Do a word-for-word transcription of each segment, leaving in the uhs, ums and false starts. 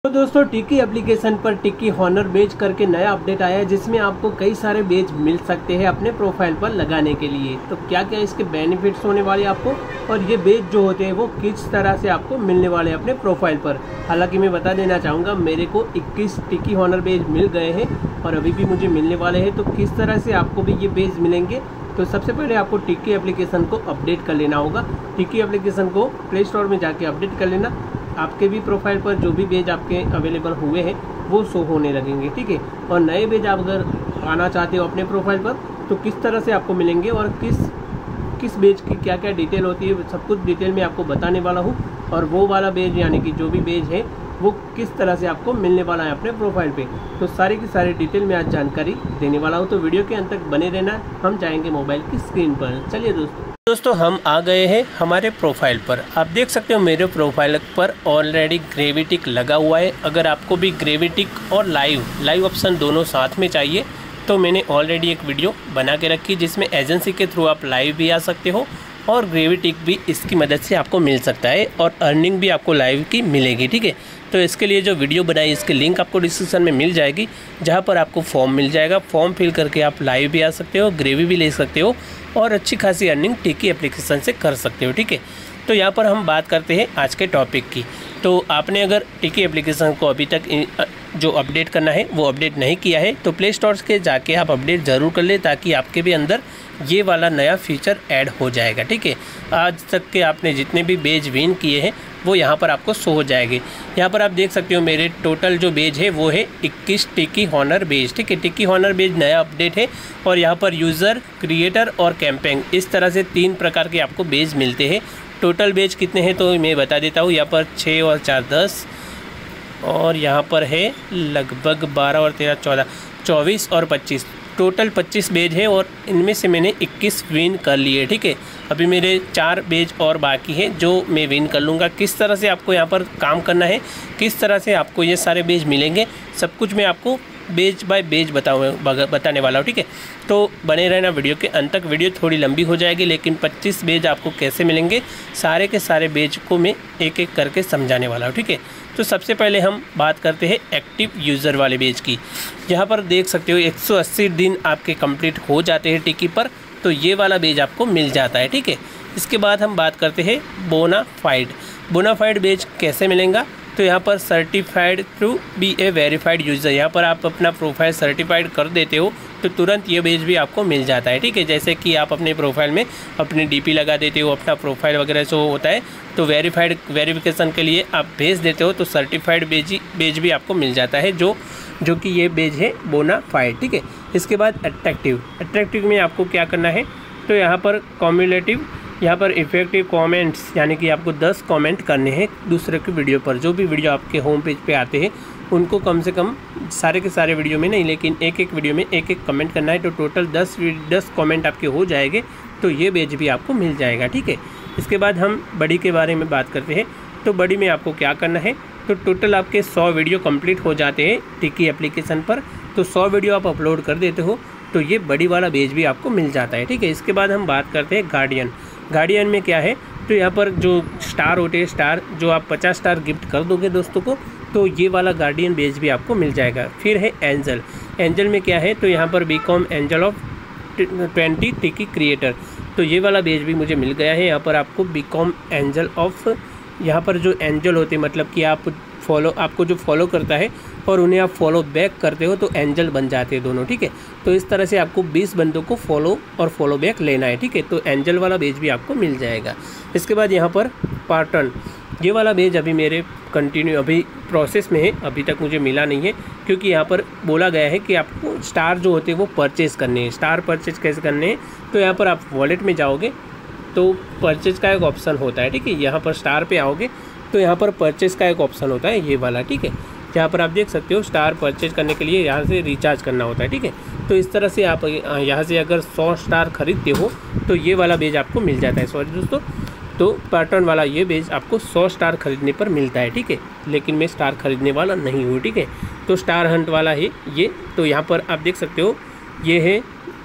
तो दोस्तों टिकी एप्लीकेशन पर टिकी हॉनर बेज करके नया अपडेट आया है, जिसमें आपको कई सारे बेज मिल सकते हैं अपने प्रोफाइल पर लगाने के लिए। तो क्या क्या इसके बेनिफिट्स होने वाले आपको, और ये बेज जो होते हैं वो किस तरह से आपको मिलने वाले हैं अपने प्रोफाइल पर। हालांकि मैं बता देना चाहूँगा, मेरे को इक्कीस टिकी हॉनर बेज मिल गए हैं और अभी भी मुझे मिलने वाले हैं। तो किस तरह से आपको भी ये बेज मिलेंगे, तो सबसे पहले आपको टिकी एप्लीकेशन को अपडेट कर लेना होगा। टिकी एप्लीकेशन को प्ले स्टोर में जाके अपडेट कर लेना। आपके भी प्रोफाइल पर जो भी पेज आपके अवेलेबल हुए हैं वो शो होने लगेंगे, ठीक है। और नए पेज आप अगर आना चाहते हो अपने प्रोफाइल पर, तो किस तरह से आपको मिलेंगे और किस किस पेज की क्या क्या डिटेल होती है, सब कुछ डिटेल में आपको बताने वाला हूँ। और वो वाला पेज यानी कि जो भी पेज है वो किस तरह से आपको मिलने वाला है अपने प्रोफाइल पे, तो सारी की सारी डिटेल में आज जानकारी देने वाला हूँ। तो वीडियो के अंत तक बने रहना। हम जाएंगे मोबाइल की स्क्रीन पर। चलिए दोस्तों दोस्तों हम आ गए हैं हमारे प्रोफाइल पर। आप देख सकते हो मेरे प्रोफाइल पर ऑलरेडी ग्रेवी टिक लगा हुआ है। अगर आपको भी ग्रेवी टिक और लाइव लाइव ऑप्शन दोनों साथ में चाहिए तो मैंने ऑलरेडी एक वीडियो बना के रखी, जिसमें एजेंसी के थ्रू आप लाइव भी आ सकते हो और ग्रेवी टिक भी इसकी मदद से आपको मिल सकता है, और अर्निंग भी आपको लाइव की मिलेगी, ठीक है। तो इसके लिए जो वीडियो बनाई इसकी लिंक आपको डिस्क्रिप्शन में मिल जाएगी, जहां पर आपको फॉर्म मिल जाएगा। फॉर्म फिल करके आप लाइव भी आ सकते हो, ग्रेवी भी ले सकते हो और अच्छी खासी अर्निंग टिकी एप्लीकेशन से कर सकते हो, ठीक है। तो यहाँ पर हम बात करते हैं आज के टॉपिक की। तो आपने अगर टिकी एप्लीकेशन को अभी तक जो अपडेट करना है वो अपडेट नहीं किया है, तो प्ले स्टोर के जाके आप अपडेट ज़रूर कर ले, ताकि आपके भी अंदर ये वाला नया फीचर ऐड हो जाएगा, ठीक है। आज तक के आपने जितने भी बेज विन किए हैं वो यहाँ पर आपको शो हो जाएंगे। यहाँ पर आप देख सकते हो मेरे टोटल जो बेज है वो है इक्कीस टिकी हॉनर बेज, ठीक है। टिकी हॉनर बेज नया अपडेट है, और यहाँ पर यूज़र, क्रिएटर और कैंपेन, इस तरह से तीन प्रकार के आपको बेज मिलते हैं। टोटल बेज कितने हैं तो मैं बता देता हूँ। यहाँ पर छः और चार दस, और यहाँ पर है लगभग बारह और तेरह चौदह चौबीस और पच्चीस, टोटल पच्चीस बेज है, और इनमें से मैंने इक्कीस विन कर लिए, ठीक है। अभी मेरे चार बेज और बाकी हैं जो मैं विन कर लूँगा। किस तरह से आपको यहाँ पर काम करना है, किस तरह से आपको ये सारे बेज मिलेंगे, सब कुछ मैं आपको बेज बाय बेज बताऊँ बताने वाला हूँ, ठीक है। तो बने रहना वीडियो के अंत तक। वीडियो थोड़ी लंबी हो जाएगी, लेकिन पच्चीस बेज आपको कैसे मिलेंगे सारे के सारे बेज को मैं एक एक करके समझाने वाला हूँ, ठीक है। तो सबसे पहले हम बात करते हैं एक्टिव यूज़र वाले बेज की। यहाँ पर देख सकते हो एक सौ अस्सी दिन आपके कंप्लीट हो जाते हैं टिकी पर, तो ये वाला बेज आपको मिल जाता है, ठीक है। इसके बाद हम बात करते हैं बोनाफाइड। बोनाफाइड बेज कैसे मिलेगा, तो यहाँ पर certified to be a verified user, यहाँ पर आप अपना प्रोफाइल सर्टिफाइड कर देते हो तो तुरंत ये बेज भी आपको मिल जाता है, ठीक है। जैसे कि आप अपने प्रोफाइल में अपनी डीपी लगा देते हो, अपना प्रोफाइल वगैरह जो होता है, तो वेरीफाइड वेरिफिकेशन के लिए आप भेज देते हो तो सर्टिफाइड बेज बेज भी आपको मिल जाता है, जो जो कि ये बेज है बोनाफाइड, ठीक है। इसके बाद अट्रैक्टिव। अट्रैक्टिव में आपको क्या करना है, तो यहाँ पर कॉम्युलेटिव, यहाँ पर इफेक्टिव कमेंट्स, यानी कि आपको दस कमेंट करने हैं दूसरे की वीडियो पर। जो भी वीडियो आपके होम पेज पे आते हैं उनको कम से कम, सारे के सारे वीडियो में नहीं, लेकिन एक एक वीडियो में एक एक कमेंट करना है। तो टोटल दस दस कमेंट आपके हो जाएंगे, तो ये बेज भी आपको मिल जाएगा, ठीक है। इसके बाद हम बड़ी के बारे में बात करते हैं। तो बड़ी में आपको क्या करना है, तो टोटल आपके सौ वीडियो कंप्लीट हो जाते हैं टिकी एप्लीकेशन पर। तो सौ वीडियो आप अपलोड कर देते हो तो ये बड़ी वाला बेज भी आपको मिल जाता है, ठीक है। इसके बाद हम बात करते हैं गार्डियन। गार्डियन में क्या है, तो यहाँ पर जो स्टार होते हैं, स्टार जो आप पचास स्टार गिफ्ट कर दोगे दोस्तों को, तो ये वाला गार्डियन बेज भी आपको मिल जाएगा। फिर है एंजल। एंजल में क्या है, तो यहाँ पर become angel of twenty Tiki creator, तो ये वाला बेज भी मुझे मिल गया है। यहाँ पर आपको बीकॉम एंजल ऑफ, यहाँ पर जो एंजल होते हैं मतलब कि आप फॉलो, आपको जो फॉलो करता है और उन्हें आप फॉलो बैक करते हो तो एंजल बन जाते हैं दोनों, ठीक है। तो इस तरह से आपको बीस बंदों को फॉलो और फॉलो बैक लेना है, ठीक है। तो एंजल वाला बेज भी आपको मिल जाएगा। इसके बाद यहाँ पर पैटर्न, ये वाला बेज अभी मेरे कंटिन्यू अभी प्रोसेस में है, अभी तक मुझे मिला नहीं है, क्योंकि यहाँ पर बोला गया है कि आपको स्टार जो होते हैं वो परचेज़ करने हैं। स्टार परचेज कैसे करने हैं, तो यहाँ पर आप वॉलेट में जाओगे तो परचेज का एक ऑप्शन होता है, ठीक है। यहाँ पर स्टार पे आओगे तो यहाँ पर परचेज़ का एक ऑप्शन होता है, ये वाला, ठीक है। यहाँ पर आप देख सकते हो स्टार परचेज करने के लिए यहाँ से रिचार्ज करना होता है, ठीक है। तो इस तरह से आप यहाँ से अगर सौ स्टार खरीदते हो तो ये वाला बेज आपको मिल जाता है। सॉरी दोस्तों, तो पैटर्न वाला ये बेज आपको सौ स्टार खरीदने पर मिलता है, ठीक है। लेकिन मैं स्टार खरीदने वाला नहीं हूँ, ठीक है। तो स्टार हंट वाला है ये। तो यहाँ पर आप देख सकते हो ये है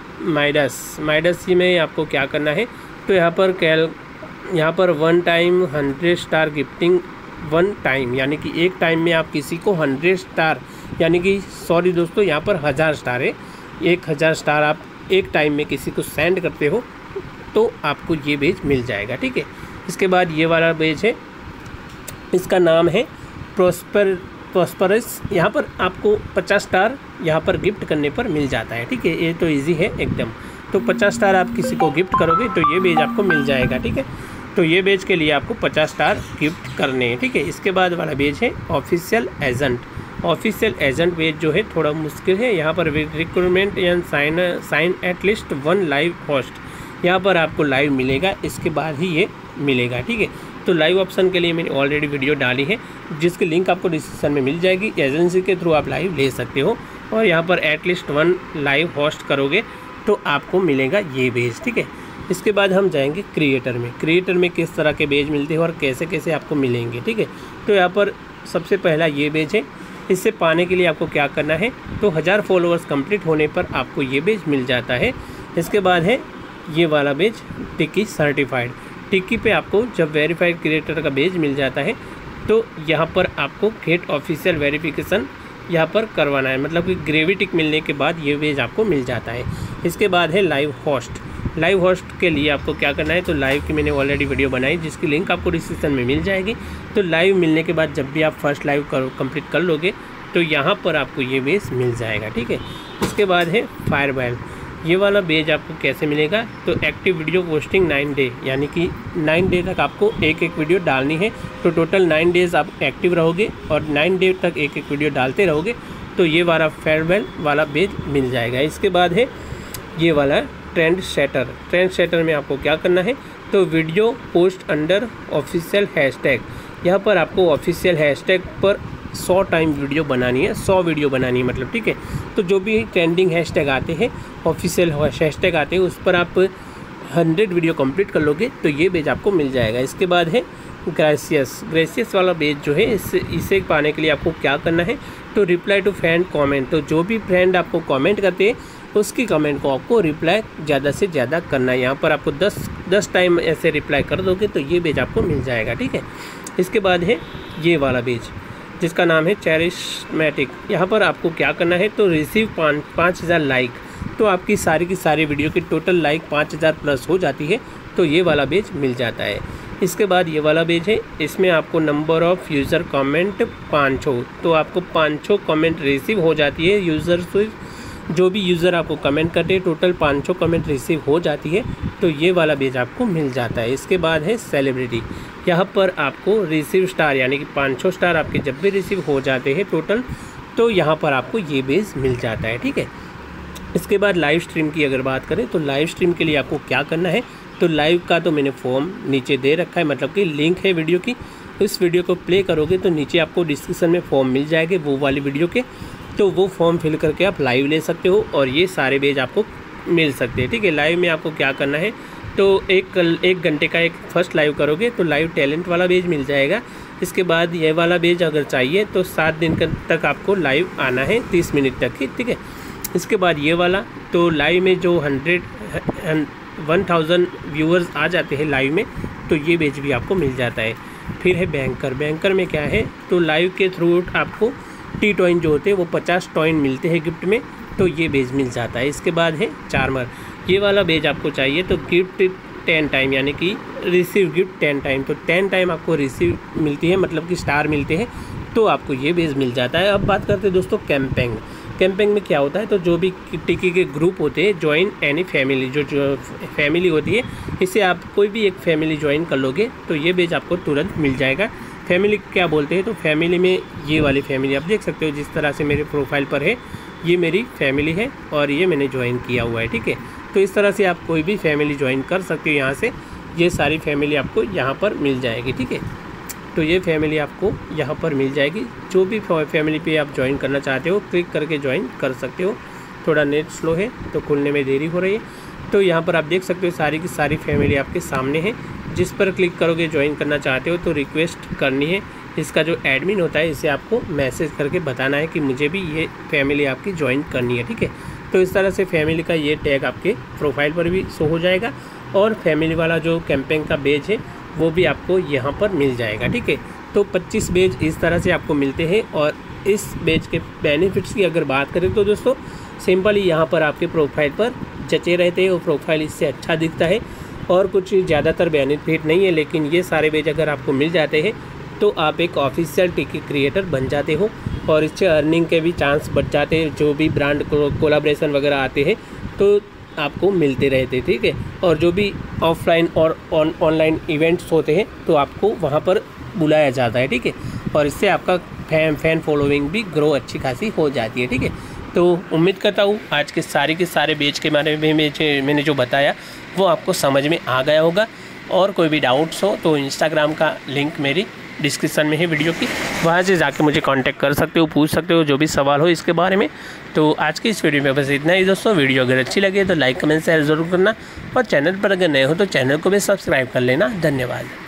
माइडस। माइडस में आपको क्या करना है, तो यहाँ पर कैल यहाँ पर one time hundred star gifting one time, यानी कि एक टाइम में आप किसी को हंड्रेड स्टार, यानी कि सॉरी दोस्तों यहाँ पर हज़ार स्टार है, एक हज़ार स्टार आप एक टाइम में किसी को सेंड करते हो तो आपको ये बेज मिल जाएगा, ठीक है। इसके बाद ये वाला बेज है, इसका नाम है प्रोस्पर प्रोस्परस। यहाँ पर आपको पचास स्टार यहाँ पर गिफ्ट करने पर मिल जाता है, ठीक है। ये तो इजी है एकदम। तो पचास स्टार आप किसी को गिफ्ट करोगे तो ये बेज आपको मिल जाएगा, ठीक है। तो ये बेज के लिए आपको पचास स्टार गिफ्ट करने हैं, ठीक है। इसके बाद वाला बेज है official agent. Official agent badge जो है थोड़ा मुश्किल है। यहाँ पर recruitment and sign sign at least one live host, यहाँ पर आपको लाइव मिलेगा, इसके बाद ही ये मिलेगा, ठीक है। तो लाइव ऑप्शन के लिए मैंने ऑलरेडी वीडियो डाली है, जिसकी लिंक आपको डिस्क्रिप्शन में मिल जाएगी। एजेंसी के थ्रू आप लाइव ले सकते हो और यहाँ पर एटलीस्ट वन लाइव होस्ट करोगे तो आपको मिलेगा ये बेज, ठीक है। इसके बाद हम जाएंगे क्रिएटर में। क्रिएटर में किस तरह के बेज मिलते हैं और कैसे कैसे आपको मिलेंगे, ठीक है। तो यहाँ पर सबसे पहला ये बेज है। इससे पाने के लिए आपको क्या करना है, तो हज़ार फॉलोअर्स कंप्लीट होने पर आपको ये बेज मिल जाता है। इसके बाद है ये वाला बेज टिकी सर्टिफाइड। टिक्की पे आपको जब वेरीफाइड क्रिएटर का बेज मिल जाता है तो यहाँ पर आपको गेट ऑफिशियल वेरिफिकेशन यहाँ पर करवाना है, मतलब कि ग्रेवी टिक मिलने के बाद ये बेज आपको मिल जाता है। इसके बाद है लाइव होस्ट। लाइव होस्ट के लिए आपको क्या करना है, तो लाइव की मैंने ऑलरेडी वीडियो बनाई जिसकी लिंक आपको डिस्क्रिप्शन में मिल जाएगी। तो लाइव मिलने के बाद जब भी आप फर्स्ट लाइव कर कंप्लीट कर लोगे तो यहाँ पर आपको ये बेज मिल जाएगा, ठीक है। इसके बाद है फायरवेल। ये वाला बेज आपको कैसे मिलेगा, तो active video posting nine day, यानी कि नाइन डे तक आपको एक एक वीडियो डालनी है। तो टोटल नाइन डेज़ आप एक्टिव रहोगे और नाइन डे तक एक एक वीडियो डालते रहोगे तो ये वाला फेयरवेल वाला बेज मिल जाएगा। इसके बाद है ये वाला ट्रेंड सेटर। ट्रेंड सेटर में आपको क्या करना है, तो video post under official hashtag, यहाँ पर आपको ऑफिशियल हैशटैग पर सौ टाइम वीडियो बनानी है, सौ वीडियो बनानी है मतलब, ठीक है। तो जो भी ट्रेंडिंग हैशटैग आते हैं, ऑफिशियल हैशटैग आते हैं, उस पर आप हंड्रेड वीडियो कंप्लीट कर लोगे तो ये बेज आपको मिल जाएगा। इसके बाद है ग्रेसियस। ग्रेसियस वाला बेज जो है, इसे इसे पाने के लिए आपको क्या करना है, तो रिप्लाई टू फ्रेंड कमेंट। तो जो भी फ्रेंड आपको कमेंट करते हैं उसकी कमेंट को आपको रिप्लाई ज़्यादा से ज़्यादा करना है। यहाँ पर आपको दस दस टाइम ऐसे रिप्लाई कर दोगे तो ये बेज आपको मिल जाएगा, ठीक है। इसके बाद है ये वाला बेज जिसका नाम है चैरिस्मेटिक। यहाँ पर आपको क्या करना है, तो रिसीव पाँच पाँच हज़ार लाइक। तो आपकी सारी की सारी वीडियो की टोटल लाइक पाँच हज़ार प्लस हो जाती है तो ये वाला बेज मिल जाता है। इसके बाद ये वाला बेज है, इसमें आपको नंबर ऑफ़ यूज़र कमेंट पाँच सौ, तो आपको पाँच सौ कमेंट रिसीव हो जाती है। यूज़र से जो भी यूज़र आपको कमेंट करते हैं टोटल पाँच सौ कमेंट रिसीव हो जाती है तो ये वाला बेज आपको मिल जाता है। इसके बाद है सेलिब्रिटी। यहाँ पर आपको रिसीव स्टार, यानी कि पाँच सौ स्टार आपके जब भी रिसीव हो जाते हैं टोटल तो यहाँ पर आपको ये बेज मिल जाता है, ठीक है। इसके बाद लाइव स्ट्रीम की अगर बात करें तो लाइव स्ट्रीम के लिए आपको क्या करना है, तो लाइव का तो मैंने फॉर्म नीचे दे रखा है, मतलब कि लिंक है वीडियो की। इस वीडियो को प्ले करोगे तो नीचे आपको डिस्क्रिप्शन में फॉर्म मिल जाएंगे वो वाली वीडियो के, तो वो फॉर्म फिल करके आप लाइव ले सकते हो और ये सारे बेज आपको मिल सकते हैं, ठीक है। लाइव में आपको क्या करना है, तो एक कल एक घंटे का एक फर्स्ट लाइव करोगे तो लाइव टैलेंट वाला बेज मिल जाएगा। इसके बाद ये वाला बेज अगर चाहिए तो सात दिन तक आपको लाइव आना है, तीस मिनट तक की, ठीक है। इसके बाद ये वाला, तो लाइव में जो हंड्रेड वन थाउजेंड व्यूअर्स आ जाते हैं लाइव में तो ये बेज भी आपको मिल जाता है। फिर है बैंकर। बैंकर में क्या है, तो लाइव के थ्रू आपको टी टॉइन जो होते हैं वो पचास टॉइन मिलते हैं गिफ्ट में, तो ये बेज मिल जाता है। इसके बाद है चार्मर। ये वाला बेज आपको चाहिए तो गिफ्ट टेन टाइम, यानी कि रिसीव गिफ्ट टेन टाइम, तो टेन टाइम आपको रिसीव मिलती है, मतलब कि स्टार मिलते हैं, तो आपको ये बेज मिल जाता है। अब बात करते हैं दोस्तों कैंपेंग। कैंपेंग में क्या होता है, तो जो भी टिकी के ग्रुप होते हैं, ज्वाइन एनी फैमिली, जो जो फैमिली होती है, इससे आप कोई भी एक फैमिली ज्वाइन कर लोगे तो ये बेज आपको तुरंत मिल जाएगा। फैमिली क्या बोलते हैं, तो फैमिली में ये वाली फैमिली आप देख सकते हो जिस तरह से मेरे प्रोफाइल पर है, ये मेरी फैमिली है और ये मैंने ज्वाइन किया हुआ है, ठीक है। तो इस तरह से आप कोई भी फैमिली ज्वाइन कर सकते हो यहाँ से, ये सारी फैमिली आपको यहाँ पर मिल जाएगी, ठीक है। तो ये फैमिली आपको यहाँ पर मिल जाएगी। जो भी फैमिली पे आप ज्वाइन करना चाहते हो क्लिक करके ज्वाइन कर सकते हो। थोड़ा नेट स्लो है तो खुलने में देरी हो रही है। तो यहाँ पर आप देख सकते हो सारी की सारी फैमिली आपके सामने है। जिस पर क्लिक करोगे ज्वाइन करना चाहते हो तो रिक्वेस्ट करनी है। इसका जो एडमिन होता है इसे आपको मैसेज करके बताना है कि मुझे भी ये फैमिली आपकी ज्वाइन करनी है, ठीक है। तो इस तरह से फैमिली का ये टैग आपके प्रोफाइल पर भी शो हो जाएगा और फैमिली वाला जो कैंपेन का बेज है वो भी आपको यहाँ पर मिल जाएगा, ठीक है। तो पच्चीस बेज इस तरह से आपको मिलते हैं। और इस बेज के बेनिफिट्स की अगर बात करें तो दोस्तों सिंपली यहाँ पर आपके प्रोफाइल पर जचे रहते हैं और प्रोफाइल इससे अच्छा दिखता है और कुछ ज़्यादातर बेनिफिट नहीं है। लेकिन ये सारे बेज अगर आपको मिल जाते हैं तो आप एक ऑफिशियल टिकी क्रिएटर बन जाते हो और इससे अर्निंग के भी चांस बढ़ जाते हैं। जो भी ब्रांड कोलैबोरेशन वगैरह आते हैं तो आपको मिलते रहते, ठीक है। और जो भी ऑफलाइन और ऑन ऑनलाइन इवेंट्स होते हैं तो आपको वहाँ पर बुलाया जाता है, ठीक है। और इससे आपका फैन फैन फॉलोइंग भी ग्रो अच्छी खासी हो जाती है, ठीक है। तो उम्मीद करता हूँ आज के सारे के सारे बेच के बारे में मैंने जो बताया वो आपको समझ में आ गया होगा। और कोई भी डाउट्स हो तो इंस्टाग्राम का लिंक मेरी डिस्क्रिप्शन में है वीडियो की, वहाँ से जाके मुझे कांटेक्ट कर सकते हो, पूछ सकते हो जो भी सवाल हो इसके बारे में। तो आज की इस वीडियो में बस इतना ही दोस्तों। वीडियो अगर अच्छी लगे तो लाइक कमेंट शेयर ज़रूर करना और चैनल पर अगर नए हो तो चैनल को भी सब्सक्राइब कर लेना। धन्यवाद।